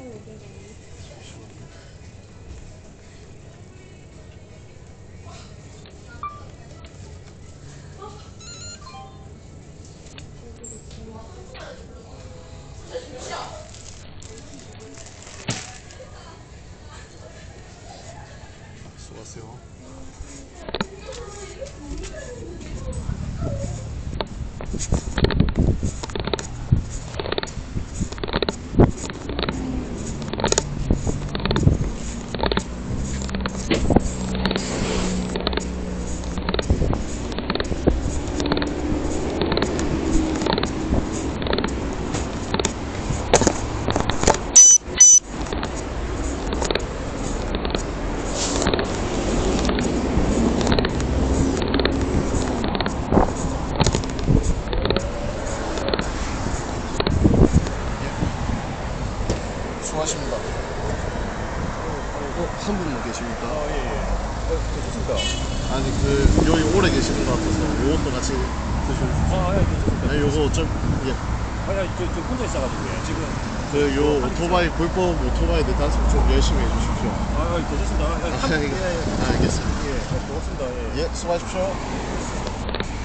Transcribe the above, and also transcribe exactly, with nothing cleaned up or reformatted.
수고하세요. 수고하십니다. 어, 한 분만 계십니까? 아, 예, 예. 어, 괜찮습니다. 아니, 그, 여기 오래 계시는 것 같아서, 요것도 같이 드시면. 아, 예, 괜찮습니다. 아니, 요거 좀, 예. 아, 야, 저, 저 혼자 있어가지고, 예. 지금. 그, 요 오토바이, 불법 오토바이 대단속 좀 열심히 해주십시오. 아, 예, 괜찮습니다. 아, 한, 아, 예, 예. 알겠습니다. 예, 예, 고맙습니다. 예. 예, 수고하십시오.